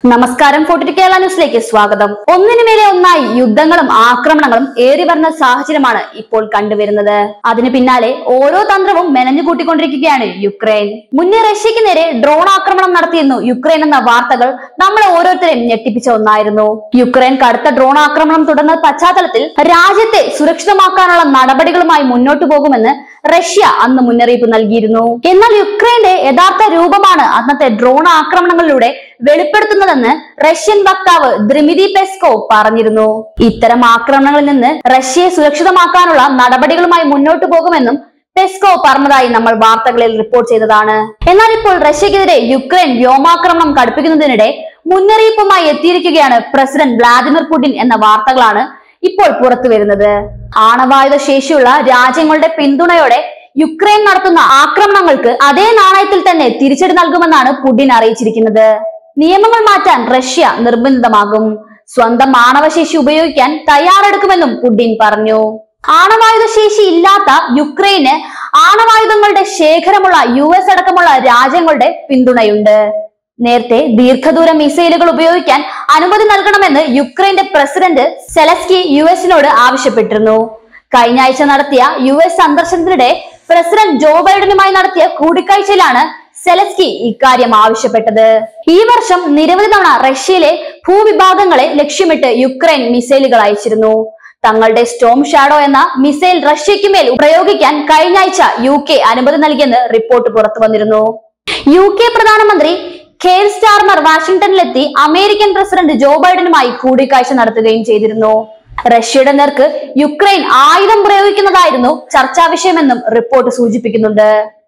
നമസ്കാരം. 42 കേരള ന്യൂസിലേക്ക് സ്വാഗതം. ഒന്നിനുമേലെ ഒന്നായി യുദ്ധങ്ങളും ആക്രമണങ്ങളും ഏറി വരുന്ന സാഹചര്യമാണ് ഇപ്പോൾ കണ്ടുവരുന്നത്. അതിനു പിന്നാലെ ഓരോ തന്ത്രവും മെനഞ്ഞു കൂട്ടിക്കൊണ്ടിരിക്കുകയാണ് യുക്രൈൻ. മുന്നേ റഷ്യക്ക് നേരെ ഡ്രോൺ ആക്രമണം നടത്തിയിരുന്നു യുക്രൈൻ എന്ന വാർത്തകൾ നമ്മളെ ഓരോരുത്തരെയും ഞെട്ടിപ്പിച്ച ഒന്നായിരുന്നു. യുക്രൈൻ കടുത്ത ഡ്രോൺ ആക്രമണം തുടർന്ന പശ്ചാത്തലത്തിൽ രാജ്യത്തെ സുരക്ഷിതമാക്കാനുള്ള നടപടികളുമായി മുന്നോട്ടു പോകുമെന്ന് റഷ്യ അന്ന് മുന്നറിയിപ്പ് നൽകിയിരുന്നു. എന്നാൽ യുക്രൈന്റെ യഥാർത്ഥ രൂപമാണ് അന്നത്തെ ഡ്രോൺ ആക്രമണങ്ങളിലൂടെ വെളിപ്പെടുത്തുന്നതെന്ന് റഷ്യൻ വക്താവ് ദ്മിത്രി പെസ്കോവ് പറഞ്ഞിരുന്നു. ഇത്തരം ആക്രമണങ്ങളിൽ നിന്ന് റഷ്യയെ സുരക്ഷിതമാക്കാനുള്ള നടപടികളുമായി മുന്നോട്ടു പോകുമെന്നും പെസ്കോവ് പറഞ്ഞതായി നമ്മൾ വാർത്തകളിൽ റിപ്പോർട്ട് ചെയ്തതാണ്. എന്നാൽ ഇപ്പോൾ റഷ്യക്കെതിരെ യുക്രൈൻ വ്യോമാക്രമണം കടുപ്പിക്കുന്നതിനിടെ മുന്നറിയിപ്പുമായി എത്തിയിരിക്കുകയാണ് പ്രസിഡന്റ് വ്ളാദിമിർ പുടിൻ എന്ന വാർത്തകളാണ് ഇപ്പോൾ പുറത്തു വരുന്നത്. ആണവായുധ ശേഷിയുള്ള രാജ്യങ്ങളുടെ പിന്തുണയോടെ യുക്രൈൻ നടത്തുന്ന ആക്രമണങ്ങൾക്ക് അതേ നാണയത്തിൽ തന്നെ തിരിച്ചടി നൽകുമെന്നാണ് പുടിൻ അറിയിച്ചിരിക്കുന്നത്. നിയമങ്ങൾ മാറ്റാൻ റഷ്യ നിർബന്ധിതമാകും, സ്വന്തം ആണവശേഷി ഉപയോഗിക്കാൻ തയ്യാറെടുക്കുമെന്നും പുടിൻ പറഞ്ഞു. ആണവായുധ ശേഷി ഇല്ലാത്ത യുക്രൈന് ആണവായുധങ്ങളുടെ ശേഖരമുള്ള US അടക്കമുള്ള രാജ്യങ്ങളുടെ പിന്തുണയുണ്ട്. നേരത്തെ ദീർഘദൂര മിസൈലുകൾ ഉപയോഗിക്കാൻ അനുമതി നൽകണമെന്ന് യുക്രൈന്റെ പ്രസിഡന്റ് സെലസ്കി US-നോട് ആവശ്യപ്പെട്ടിരുന്നു. കഴിഞ്ഞ ആഴ്ച നടത്തിയ US സന്ദർശനത്തിനിടെ പ്രസിഡന്റ് ജോ ബൈഡനുമായി നടത്തിയ കൂടിക്കാഴ്ചയിലാണ് സെലസ്കി ഇക്കാര്യം ആവശ്യപ്പെട്ടത്. ഈ വർഷം നിരവധി തവണ റഷ്യയിലെ ഭൂവിഭാഗങ്ങളെ ലക്ഷ്യമിട്ട് യുക്രൈൻ മിസൈലുകൾ അയച്ചിരുന്നു. തങ്ങളുടെ സ്റ്റോം ഷാഡോ എന്ന മിസൈൽ റഷ്യയ്ക്ക് മേൽ പ്രയോഗിക്കാൻ കഴിഞ്ഞ ആഴ്ച UK അനുമതി നൽകിയെന്ന് റിപ്പോർട്ട് പുറത്തു വന്നിരുന്നു. UK പ്രധാനമന്ത്രി കെയർ സ്റ്റാർമർ വാഷിംഗ്ടണിലെത്തി അമേരിക്കൻ പ്രസിഡന്റ് ജോ ബൈഡനുമായി കൂടിക്കാഴ്ച നടത്തുകയും ചെയ്തിരുന്നു. റഷ്യയുടെ നേർക്ക് യുക്രൈൻ ആയുധം പ്രയോഗിക്കുന്നതായിരുന്നു ചർച്ചാ വിഷയമെന്നും റിപ്പോർട്ട് സൂചിപ്പിക്കുന്നുണ്ട്.